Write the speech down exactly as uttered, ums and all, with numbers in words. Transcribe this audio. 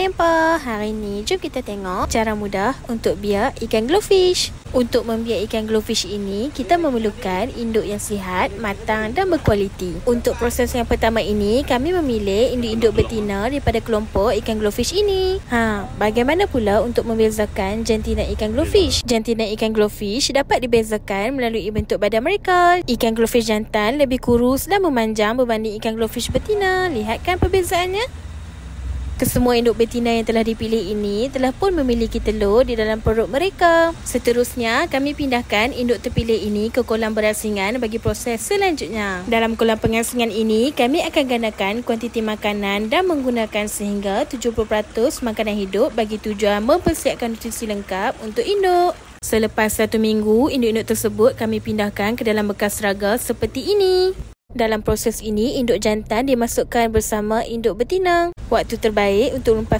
Jumpa. Hari ni jom kita tengok cara mudah untuk biak ikan glowfish. Untuk membiak ikan glowfish ini, kita memerlukan induk yang sihat, matang dan berkualiti. Untuk proses yang pertama ini, kami memilih induk-induk betina daripada kelompok ikan glowfish ini. Ha, bagaimana pula untuk membezakan jantina ikan glowfish? Jantina ikan glowfish dapat dibezakan melalui bentuk badan mereka. Ikan glowfish jantan lebih kurus dan memanjang berbanding ikan glowfish betina. Lihatkan perbezaannya? Kesemua induk betina yang telah dipilih ini telah pun memiliki telur di dalam perut mereka. Seterusnya, kami pindahkan induk terpilih ini ke kolam berasingan bagi proses selanjutnya. Dalam kolam pengasingan ini, kami akan gandakan kuantiti makanan dan menggunakan sehingga tujuh puluh peratus makanan hidup bagi tujuan mempersiapkan nutrisi lengkap untuk induk. Selepas satu minggu, induk-induk tersebut kami pindahkan ke dalam bekas raga seperti ini. Dalam proses ini, induk jantan dimasukkan bersama induk betina. Waktu terbaik untuk lepas